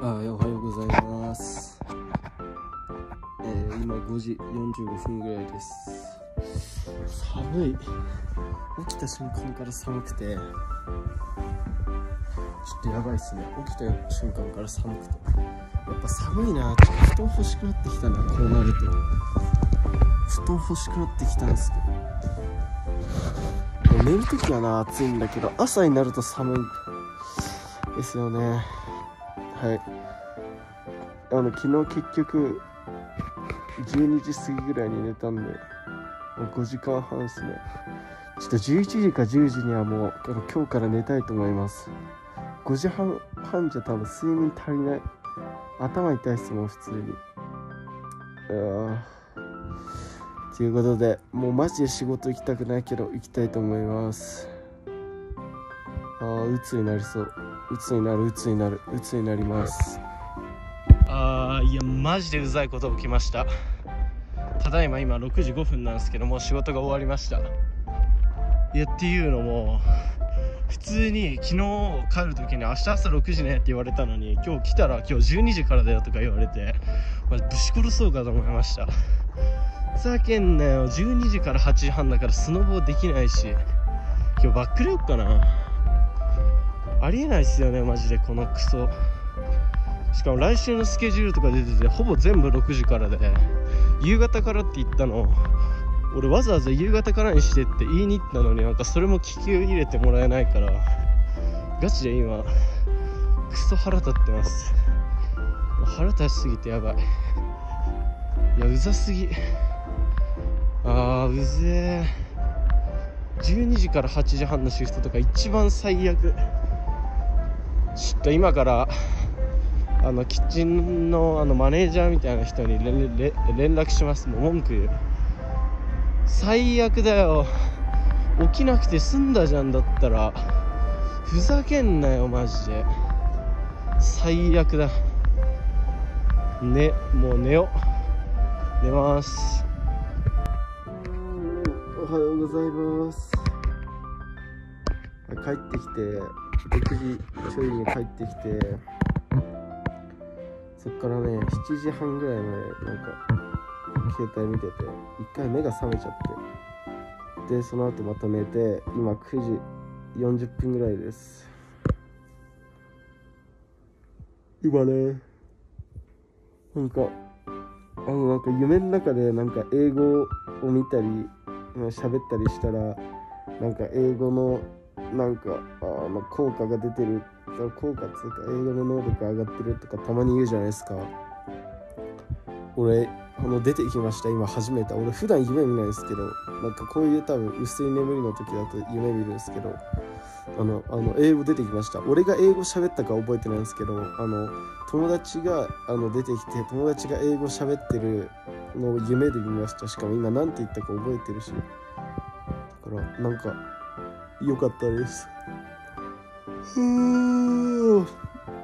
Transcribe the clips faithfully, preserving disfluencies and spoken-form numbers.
あ、おはようございます。えー、今ごじよんじゅうごふんぐらいです。寒い。起きた瞬間から寒くてちょっとやばいっすね。起きた瞬間から寒くてやっぱ寒いな。ちょっと布団欲しくなってきたな。こうなると布団欲しくなってきたんですけど、寝るときはな暑いんだけど朝になると寒いですよね。はい、あの昨日結局じゅうにじ過ぎぐらいに寝たんでもうごじかんはんですね。ちょっとじゅういちじかじゅうじにはもうあの今日から寝たいと思います。ごじはんはんじゃ多分睡眠足りない。頭痛いっすもん普通に。あということでもうマジで仕事行きたくないけど行きたいと思います。あー鬱になりそう。鬱になる鬱になる鬱になります。あーいやマジでうざいこと起きました。ただいま今ろくじごふんなんですけどもう仕事が終わりました。いやっていうのも普通に昨日帰る時に明日朝ろくじねって言われたのに今日来たら今日じゅうにじからだよとか言われてぶち殺そうかと思いました。ふざけんなよ。じゅうにじからはちじはんだからスノボーできないし今日バックレよっかな。ありえないっすよねマジでこのクソ。しかも来週のスケジュールとか出ててほぼ全部ろくじからで夕方からって言ったの俺わざわざ夕方からにしてって言いに行ったのになんかそれも聞き入れてもらえないからガチで今クソ腹立ってます。腹立ちすぎてやばい。いやうざすぎ。あーうぜー。じゅうにじからはちじはんのシフトとか一番最悪。ちょっと今からあのキッチン の, あのマネージャーみたいな人に連絡します。もう文句言う。最悪だよ。起きなくて済んだじゃん。だったらふざけんなよマジで。最悪だね。もう寝よう。寝ます。おはようございます。帰ってきてろくじちょいに帰ってきてそっからねしちじはんぐらいまでなんか携帯見てて一回目が覚めちゃってでその後また寝て今くじよんじゅっぷんぐらいです。今ねなんかあのなんか夢の中でなんか英語を見たり喋ったりしたらなんか英語のなんかあの効果が出てる効果っていうか英語の能力が上がってるとかたまに言うじゃないですか。俺あの出てきました今初めて。俺普段夢見ないですけどなんかこういう多分薄い眠りの時だと夢見るんですけどあのあの英語出てきました。俺が英語喋ったか覚えてないんですけどあの友達があの出てきて友達が英語喋ってるのを夢で見ました。しかも今なんて言ったか覚えてるしだからなんか良かったです。うーん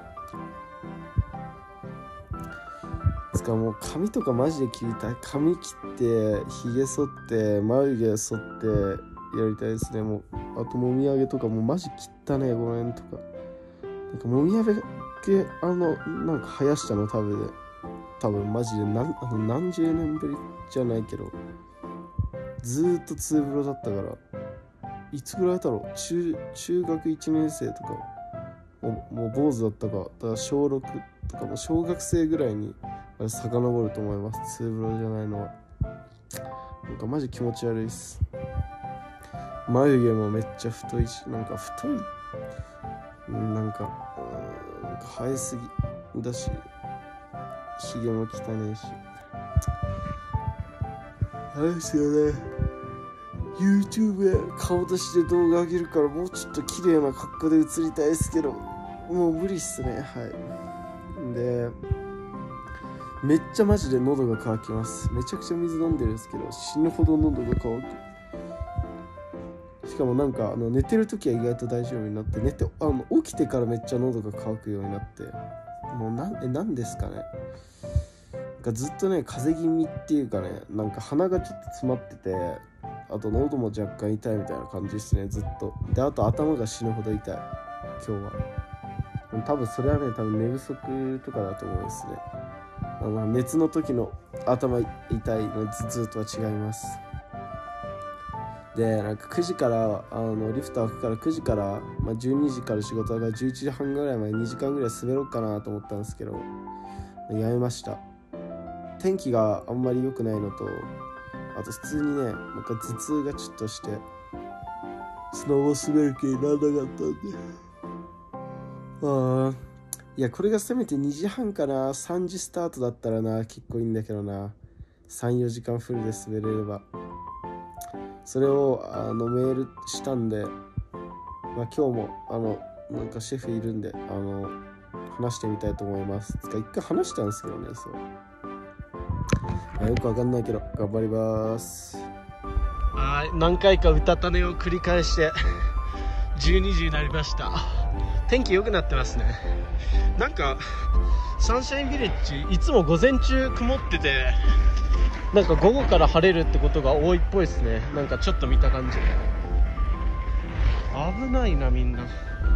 つかもう髪とかマジで切りたい。髪切ってひげ剃って眉毛剃ってやりたいですね。もうあともみあげとかもマジ切ったねごめんとかなんかもみあげあのなんか生やしたの多分多分マジで何あの何十年ぶりじゃないけどずーっとツーブロだったからいつぐらいだろう 中, 中学いちねん生とかもう、もう坊主だったかだから小ろくとかも小学生ぐらいに遡ると思います。ツーブロじゃないのはなんかマジ気持ち悪いっす。眉毛もめっちゃ太いしなんか太いなんかなんか生えすぎだしひげも汚ねえしあれですよね。YouTube で顔出しで動画上げるからもうちょっと綺麗な格好で映りたいですけどもう無理っすね。はいでめっちゃマジで喉が渇きます。めちゃくちゃ水飲んでるんですけど死ぬほど喉が渇く。しかもなんかあの寝てる時は意外と大丈夫になって寝てあの起きてからめっちゃ喉が渇くようになってもうなんえなんですかね。なんかずっとね風邪気味っていうかねなんか鼻がちょっと詰まっててあと喉も若干痛いみたいな感じですねずっと。であと頭が死ぬほど痛い今日は。 多分それはね、多分寝不足とかだと思うんですね。あの熱の時の頭痛いの頭痛とは違います。でなんかくじからあのリフト開くからくじから、まあ、じゅうにじから仕事だからじゅういちじはんぐらいまでにじかんぐらい滑ろうかなと思ったんですけど、やめました。天気があんまり良くないのと、あと普通にねなんか頭痛がちょっとしてスノボ滑る気にならなかったんで、あいやこれがせめてにじはんかな、さんじスタートだったらな結構いいんだけどな、さんよじかんフルで滑れれば。それをあのメールしたんで、まあ、今日もあのなんかシェフいるんであの話してみたいと思います。つか一回話したんですけどね、そうあよくわかんないけど頑張ります。はい何回かうたた寝を繰り返してじゅうにじになりました。天気良くなってますね。なんかサンシャインビレッジいつも午前中曇ってて、なんか午後から晴れるってことが多いっぽいですね。なんかちょっと見た感じ危ないなみんな。は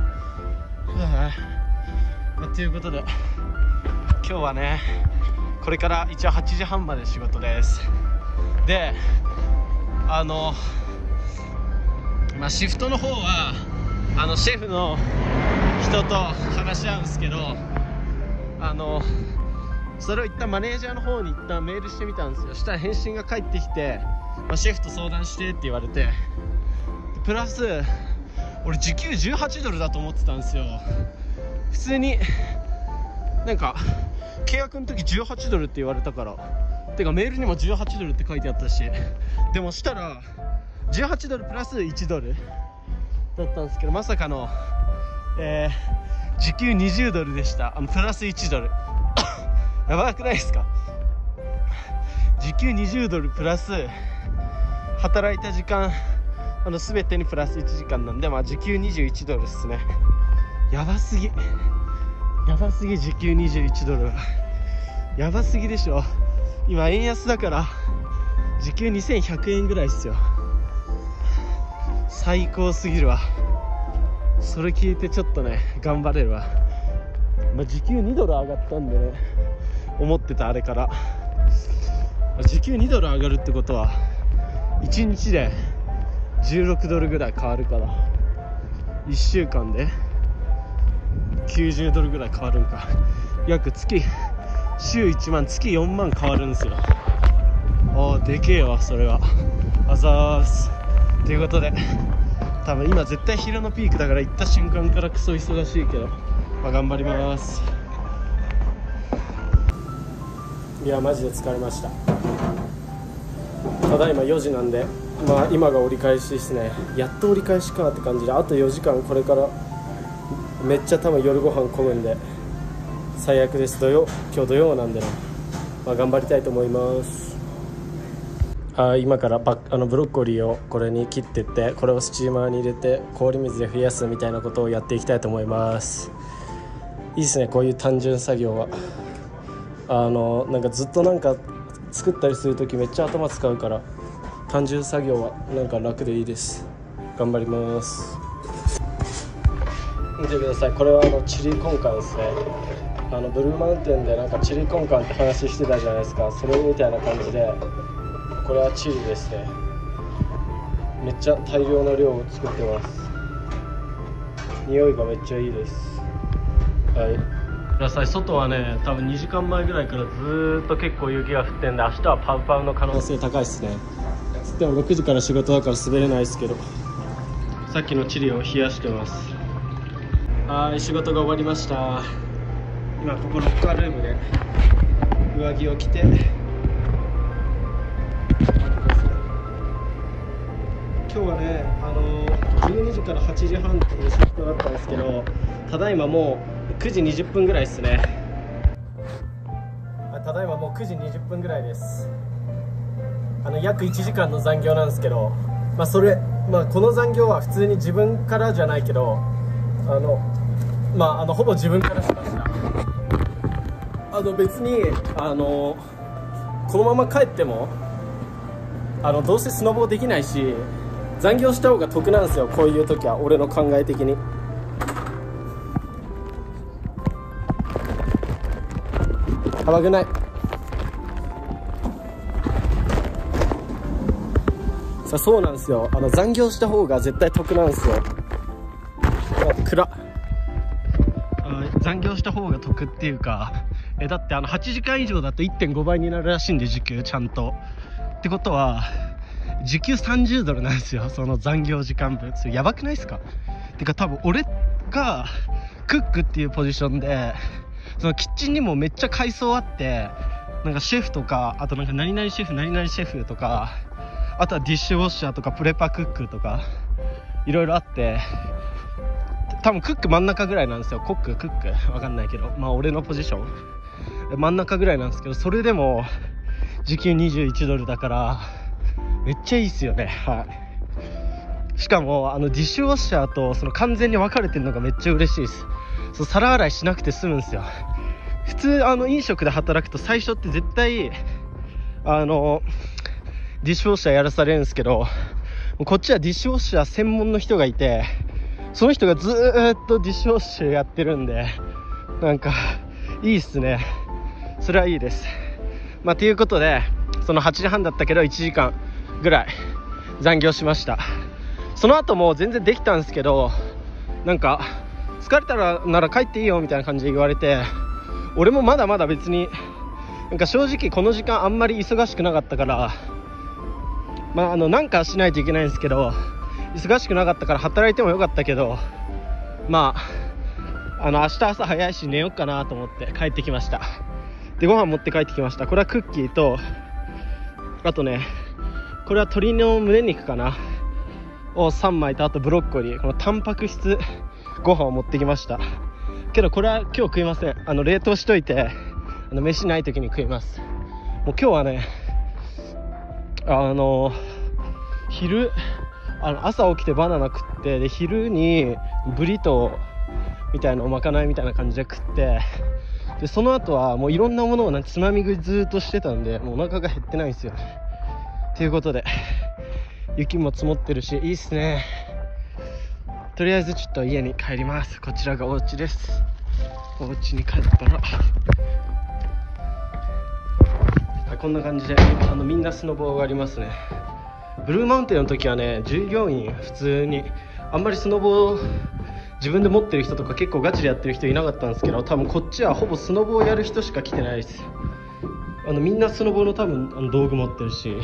あ、ということで今日はねこれから一応はちじはんまで仕事です。であのまあシフトの方はあのシェフの人と話し合うんですけど、あのそれを一旦マネージャーの方に一旦メールしてみたんですよ。そしたら返信が返ってきて、まあ、シェフと相談してって言われて、プラス俺時給じゅうはちドルだと思ってたんですよ。普通になんか契約の時じゅうはちドルって言われたから、てかメールにもじゅうはちドルって書いてあったし、でもしたらじゅうはちドルプラスいちドルだったんですけど、まさかの、えー、時給にじゅうドルでした。あのプラスいちドルやばくないですか。時給にじゅうドルプラス働いた時間あの全てにプラスいちじかんなんで、まあ時給にじゅういちドルですね。やばすぎやばすぎ時給にじゅういちドルはやばすぎでしょ。今円安だから時給にせんひゃくえんぐらいっすよ。最高すぎるわ。それ聞いてちょっとね頑張れるわ。まあ、時給にドル上がったんでね、思ってたあれから時給にドル上がるってことはいちにちでじゅうろくドルぐらい変わるから、いっしゅうかんできゅうじゅうドルぐらい変わるんか。約月週いちまん、月よんまん変わるんですよ。あーでけえわそれは。あざーす。ということで多分今絶対昼のピークだから行った瞬間からクソ忙しいけど、まあ、頑張ります。いやマジで疲れました。ただいまよじなんで、まあ今が折り返しですね。やっと折り返しかって感じで、あとよじかんこれからめっちゃ多分夜ご飯混むんで最悪です。土曜今日土曜なんでね、まあ、頑張りたいと思います。あ今からバあのブロッコリーをこれに切ってって、これをスチーマーに入れて氷水で冷やすみたいなことをやっていきたいと思います。いいですねこういう単純作業は。あのなんかずっとなんか作ったりするときめっちゃ頭使うから、単純作業はなんか楽でいいです。頑張ります。見てください、これはあのチリコンカンですね。あのブルーマウンテンでなんかチリコンカンって話してたじゃないですか。それみたいな感じでこれはチリですね。めっちゃ大量の量を作ってます。匂いがめっちゃいいです。はい、ください。外はね多分にじかんまえぐらいからずーっと結構雪が降ってんで、明日はパウパウの可能性高いですね。つってもろくじから仕事だから滑れないですけど、さっきのチリを冷やしてます。はい仕事が終わりました。今ここロッカールームで上着を着て、今日はねあのじゅうにじからはちじはんっていうシフトだったんですけど、ただいまもうくじにじゅっぷんぐらいですね。ただいまもうくじにじゅっぷんぐらいです。あの約いちじかんの残業なんですけど、まあそれ、まあ、この残業は普通に自分からじゃないけど、あのまああのほぼ自分からしました。あの別にあのこのまま帰ってもあのどうせスノボーできないし、残業した方が得なんですよこういう時は、俺の考え的に。 危ない。さあそうなんですよ、あの残業した方が絶対得なんですよ。暗っ。残業した方が得っていうか、えだってあのはちじかん以上だと いってんご 倍になるらしいんで、時給ちゃんと。ってことは時給さんじゅうドルなんですよ、その残業時間分。それやばくないですか？てか多分俺がクックっていうポジションで、そのキッチンにもめっちゃ階層あって、なんかシェフとか、あとなんか何々シェフ何々シェフとか、あとはディッシュウォッシャーとかプレパクックとかいろいろあって、多分クック真ん中ぐらいなんですよ。コッククックわかんないけど、まあ俺のポジション真ん中ぐらいなんですけど、それでも時給にじゅういちドルだからめっちゃいいっすよね。はい。しかもあのディッシュウォッシャーとその完全に分かれてるのがめっちゃ嬉しいです。そう、皿洗いしなくて済むんですよ。普通あの飲食で働くと最初って絶対あのディッシュウォッシャーやらされるんですけど、こっちはディッシュウォッシャー専門の人がいて、その人がずーっとディッシュウォッシャーやってるんで、なんかいいっすね。それはいいです。まあということで、そのはちじはんだったけどいちじかんぐらい残業しました。その後も全然できたんですけど、なんか疲れたらなら帰っていいよみたいな感じで言われて、俺もまだまだ別になんか正直この時間あんまり忙しくなかったから、まああのなんかしないといけないんですけど、忙しくなかったから働いてもよかったけど、まああの明日朝早いし寝ようかなと思って帰ってきました。でご飯持って帰ってきました。これはクッキーと、あとねこれは鶏の胸肉かなをさんまいと、あとブロッコリー、このタンパク質ご飯を持ってきました。けどこれは今日食いません。あの冷凍しといて、あの飯ない時に食います。もう今日はねあの昼あの朝起きてバナナ食って、で昼にブリトーみたいなおまかないみたいな感じで食って、でその後はもういろんなものをなんかつまみ食いずっとしてたんで、もうお腹が減ってないんですよね。ということで雪も積もってるしいいっすね。とりあえずちょっと家に帰ります。こちらがお家です。お家に帰ったらこんな感じであのみんなスノボーがありますね。ブルーマウンテンの時はね、従業員普通にあんまりスノボー自分で持ってる人とか結構ガチでやってる人いなかったんですけど、多分こっちはほぼスノボーやる人しか来てないです。あのみんなスノボーの多分あの道具持ってるし、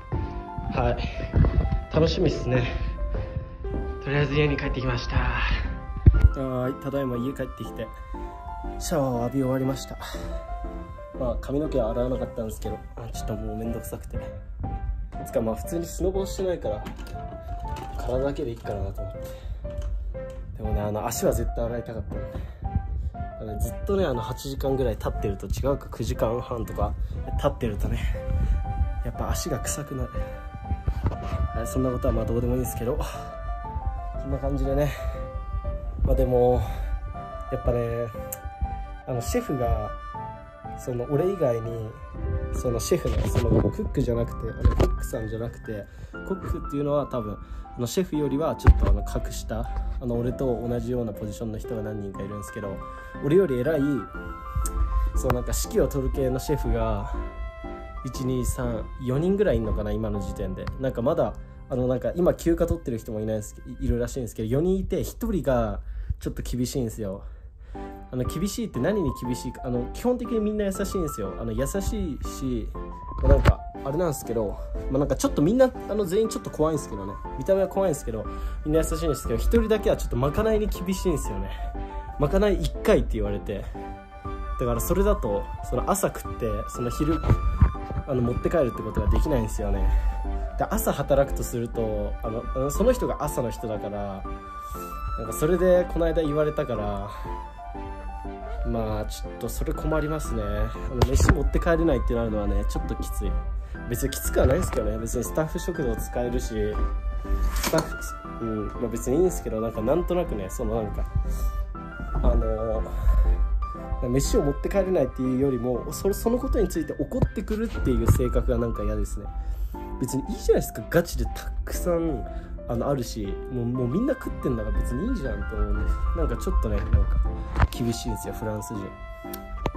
はい楽しみっすね。とりあえず家に帰ってきました。はい、ただいま家帰ってきてシャワーを浴び終わりました。まあ髪の毛は洗わなかったんですけど、ちょっともうめんどくさくて、つかまあ普通にスノボーしてないから体だけでいいかなと思って。でもね、あの足は絶対洗いたかったんで、あのずっとねあのはちじかんぐらい立ってると、違うかくじかんはんとか立ってるとねやっぱ足が臭くなる。はい、そんなことはまあどうでもいいんですけど、こんな感じでね。まあでもやっぱね、あのシェフがその俺以外にそのシェフのそのクックじゃなくて、あのコックさんじゃなくて、コックっていうのは多分あのシェフよりはちょっとあの格下、あの俺と同じようなポジションの人が何人かいるんですけど、俺より偉いそうなんか指揮を取る系のシェフがいちにさんよにんぐらいいるのかな今の時点で。なんかまだあのなんか今休暇取ってる人もいないですいるらしいんですけど、よにんいてひとりがちょっと厳しいんですよ。あの厳しいって何に厳しいか、あの基本的にみんな優しいんですよ。あの優しいし、なんかあれなんですけど、まあ、なんかちょっとみんなあの全員ちょっと怖いんですけどね、見た目は怖いんですけどみんな優しいんですけど、ひとりだけはちょっとまかないに厳しいんですよね。まかないいっかいって言われて、だからそれだとその朝食ってその昼あの持って帰るってことができないんですよね。で朝働くとするとあのあのその人が朝の人だから、なんかそれでこの間言われたから、まあちょっとそれ困りますね。あの飯持って帰れないってなるのはねちょっときつい。別にきつくはないんですけどね、別にスタッフ食堂使えるしスタッフ、うんまあ、別にいいんですけど、なんかなんとなくねそのなんかあのー、飯を持って帰れないっていうよりも そ, そのことについて怒ってくるっていう性格がなんか嫌ですね。別にいいじゃないですか、ガチでたくさんあのあるし、もう、もうみんな食ってんだから別にいいじゃんと思うんで、なんかちょっとねなんか厳しいんですよフランス人。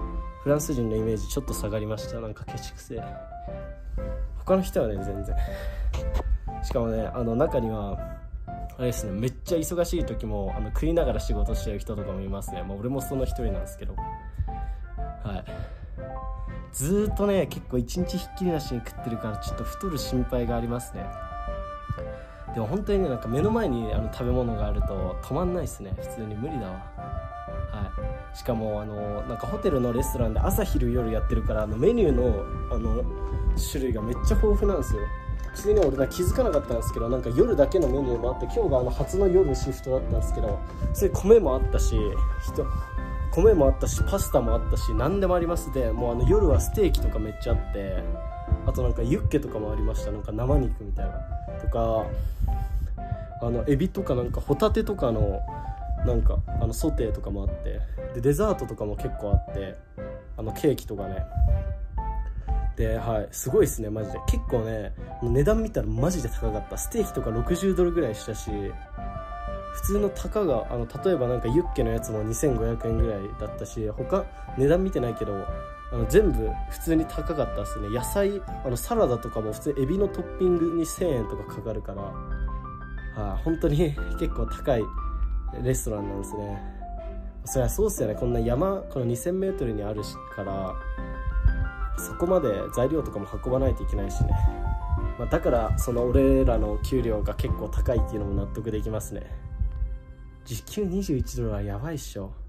フランス人のイメージちょっと下がりました。なんかケチくせえ。他の人はね全然。しかもね、あの中にはあれですね、めっちゃ忙しい時もあの食いながら仕事してる人とかもいますね。まあ、俺もその一人なんですけど、はい、ずーっとね結構一日ひっきりなしに食ってるからちょっと太る心配がありますね。でも本当にね、なんか目の前にあの食べ物があると止まんないですね。普通に無理だわ。はい、しかもあのなんかホテルのレストランで朝昼夜やってるから、あのメニューのあの種類がめっちゃ豊富なんですよ。普通に俺ら気づかなかったんですけど、なんか夜だけのメニューもあって、今日があの初の夜シフトだったんですけど、それ米もあったし、人米もあったし、パスタもあったし、何でもありますで、もうあの夜はステーキとかめっちゃあって、あとなんかユッケとかもありました。なんか生肉みたいなとか、あのエビとかなんかホタテとかのなんかあのソテーとかもあって、でデザートとかも結構あって、あのケーキとかね。で、はい、すごいですねマジで。結構ね値段見たらマジで高かった。ステーキとかろくじゅうドルぐらいしたし、普通のたかがあの例えばなんかユッケのやつもにせんごひゃくえんぐらいだったし、他値段見てないけどあの全部普通に高かったですね。野菜あのサラダとかも普通にエビのトッピングにせんえんとかかかるから、はあ、本当に結構高いレストランなんですね。そりゃそうっすよね。こんな山このにせんメートルにあるからそこまで材料とかも運ばないといけないしね、まあ、だからその俺らの給料が結構高いっていうのも納得できますね。時給にじゅういちドルはやばいっしょ。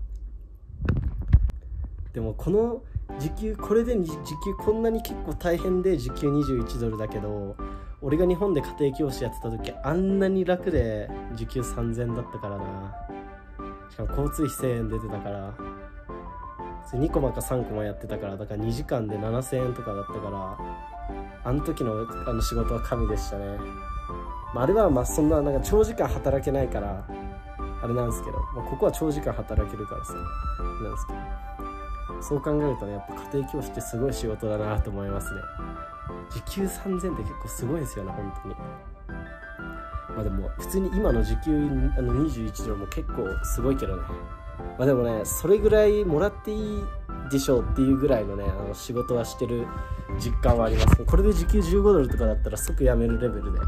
でもこの時給これで時給こんなに結構大変で時給にじゅういちドルだけど、俺が日本で家庭教師やってた時あんなに楽で時給さんぜんえんだったからな。しかも交通費せんえん出てたから、にコマかさんコマやってたから、だからにじかんでななせんえんとかだったから、あの時のあの仕事は神でしたね。まあ、あれはまあそんななんか長時間働けないからあれなんですけど、まあ、ここは長時間働けるからさなんですけど、そう考えるとねやっぱ家庭教師ってすごい仕事だなと思いますね。時給さんぜんって結構すごいですよね本当に。まあでも普通に今の時給あのにじゅういちドルも結構すごいけどね。まあでもねそれぐらいもらっていいでしょうっていうぐらいのねあの仕事はしてる実感はありますね。これで時給じゅうごドルとかだったら即辞めるレベルで、はい。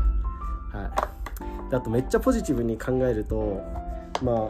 であとめっちゃポジティブに考えると、ま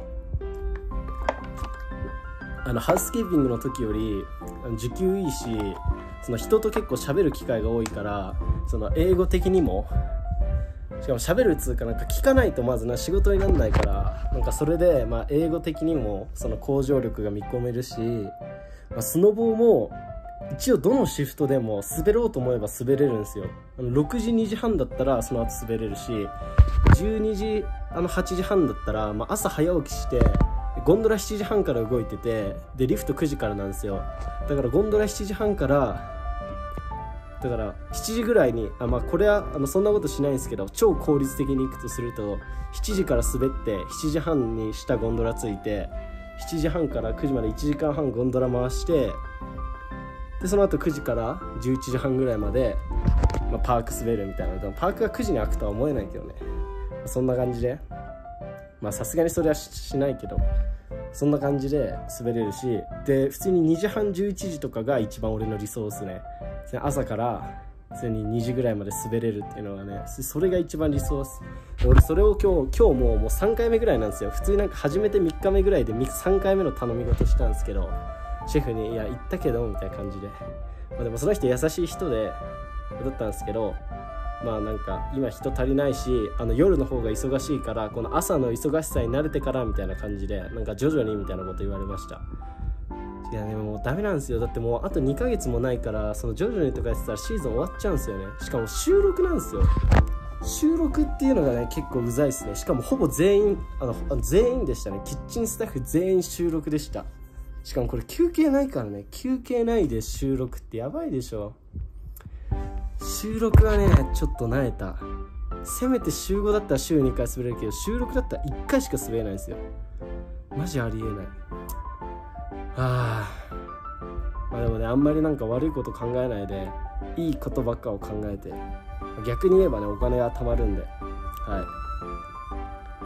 ああのハウスキーピングの時より時給いいし、その人と結構喋る機会が多いから、その英語的にもしかも喋るっつうかなんか聞かないとまずな仕事にならないから、なんかそれでまあ英語的にもその向上力が見込めるし、まあ、スノボーも一応どのシフトでも滑ろうと思えば滑れるんですよ。あのろくじにじはんだったらその後滑れるし、じゅうにじあのはちじはんだったら、まあ、朝早起きしてゴンドラしちじはんから動いてて、でリフトくじからなんですよ。だからゴンドラしちじはんからだからしちじぐらいに、あ、まあこれはあのそんなことしないんですけど、超効率的にいくとするとしちじから滑ってしちじはんに下ゴンドラついて、しちじはんからくじまでいちじかんはんゴンドラ回して、でその後くじからじゅういちじはんぐらいまで、まあ、パーク滑るみたいな。でもパークがくじに開くとは思えないけどね、そんな感じで、まあさすがにそれは し, しないけどそんな感じで滑れるし、で普通ににじはんじゅういちじとかが一番俺の理想ですね。朝から普通ににじぐらいまで滑れるっていうのがね、それが一番理想です。俺それを今日今日ももうさんかいめぐらいなんですよ。普通になんか始めてみっかめぐらいでさんかいめの頼み事したんですけど、シェフに「いや行ったけど」みたいな感じで、まあ、でもその人優しい人でだったんですけど、まあなんか今人足りないし、あの夜の方が忙しいから、この朝の忙しさに慣れてからみたいな感じで、なんか徐々にみたいなこと言われました。いやでももうダメなんですよ。だってもうあとにかげつもないから、その徐々にとかやってたらシーズン終わっちゃうんですよね。しかも収録なんですよ。収録っていうのがね結構うざいですね。しかもほぼ全員あの全員でしたね。キッチンスタッフ全員収録でした。しかもこれ休憩ないからね。休憩ないで収録ってやばいでしょ。収録はねちょっと慣れた。せめて週ごだったら週にかい滑れるけど、収録だったらいっかいしか滑れないんですよ。マジありえない。はあ、まあでもねあんまりなんか悪いこと考えないで、いいことばっかを考えて、逆に言えばねお金が貯まるんで、はい、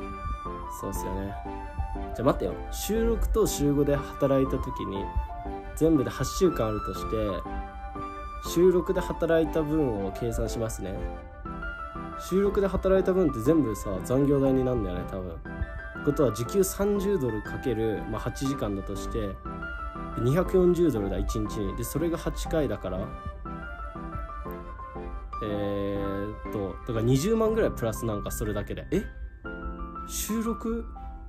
そうっすよね。じゃあ待ってよ、収録と週ごで働いた時に全部ではちしゅうかんあるとして、収録で働いた分を計算しますね。収録で働いた分って全部さ残業代になるんだよね多分。ことは時給さんじゅうドルかける、まあ、はちじかんだとしてにひゃくよんじゅうドルだいちにちに。でそれがはちかいだからえーっとだからにじゅうまんぐらいプラスなんかそれだけで。え収録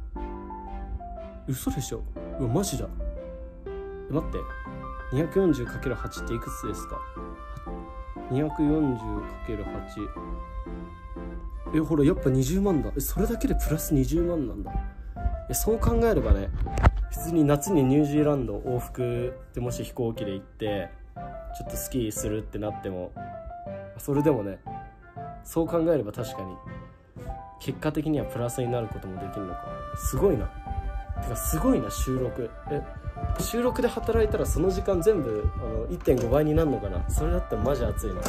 嘘でしょ。うわマジだ。え待って にひゃくよんじゅうかけるはち っていくつですか。 にひゃくよんじゅうかけるはち えほらやっぱにじゅうまんだ。えそれだけでプラスにじゅうまんなんだ。えそう考えればね、普通に夏にニュージーランド往復でもし飛行機で行ってちょっとスキーするってなっても、それでもねそう考えれば確かに結果的にはプラスになることもできるのか。すごいな。てかすごいな収録。え収録で働いたらその時間全部あの いってんご 倍になるのかな。それだったらマジ熱いな。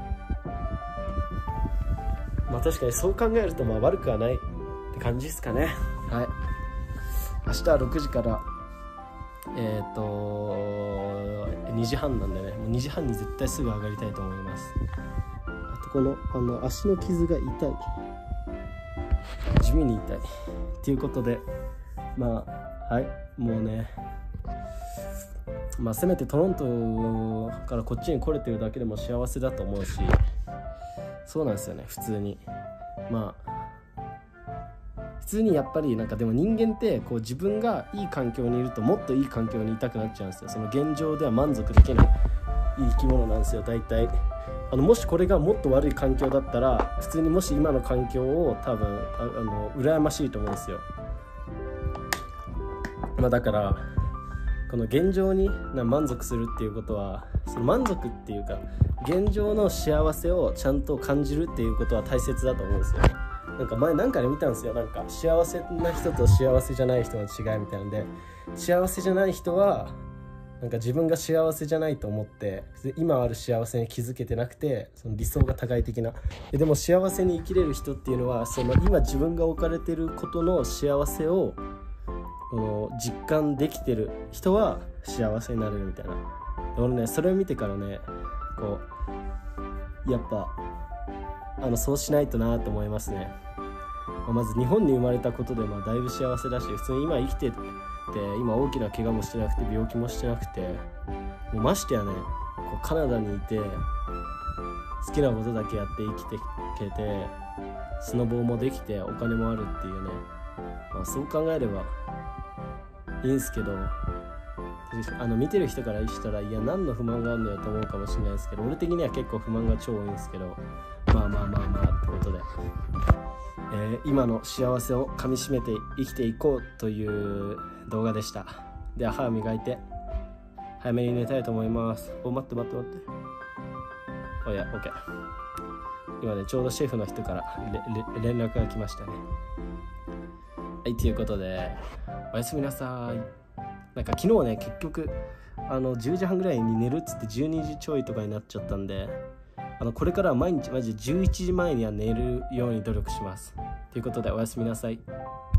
まあ確かにそう考えるとまあ悪くはないって感じですかね。はい、明日はろくじからえっ、ー、とにじはんなんでね、もうにじはんに絶対すぐ上がりたいと思います。あとこのあの足の傷が痛い、地味に痛いっていうことで、まあはいもうねまあせめてトロントからこっちに来れてるだけでも幸せだと思うし、そうなんですよね普通に。まあ普通にやっぱりなんかでも人間ってこう自分がいい環境にいるともっといい環境にいたくなっちゃうんですよ。その現状では満足できない生き物なんですよ大体。あのもしこれがもっと悪い環境だったら普通にもし今の環境を多分ああの羨ましいと思うんですよ。まあだからこの現状に満足するっていうことは、その満足っていうか現状の幸せをちゃんと感じるっていうことは大切だと思うんですよ。なんか前なんかで見たんですよ。なんか幸せな人と幸せじゃない人の違いみたいなんで、幸せじゃない人はなんか自分が幸せじゃないと思って今ある幸せに気づけてなくて、その理想が高い的な。でも幸せに生きれる人っていうのはその今自分が置かれてることの幸せをこの実感できてる人は幸せになれるみたいな。俺ねそれを見てからねこうやっぱあのそうしないとなと思いますね。まず日本に生まれたことでまあだいぶ幸せだし、普通に今生きてて今大きな怪我もしてなくて病気もしてなくて、もうましてやねこうカナダにいて好きなことだけやって生きてけてスノボーもできてお金もあるっていうね、まあ、そう考えればいいんすけど、あの見てる人からしたらいや何の不満があるのよと思うかもしれないですけど、俺的には結構不満が超多いんですけど、まあまあまあまあってことで、えー、今の幸せをかみしめて生きていこうという動画でした。では歯を磨いて早めに寝たいと思います。お待って待って待って、おや OK。 今ねちょうどシェフの人から連絡が来ましたね。はい、ということでおやすみなさい。なんか昨日ね結局あのじゅうじはんぐらいに寝るっつってじゅうにじちょいとかになっちゃったんで、あのこれからは毎日マジじゅういちじまえには寝るように努力します。ということでおやすみなさい。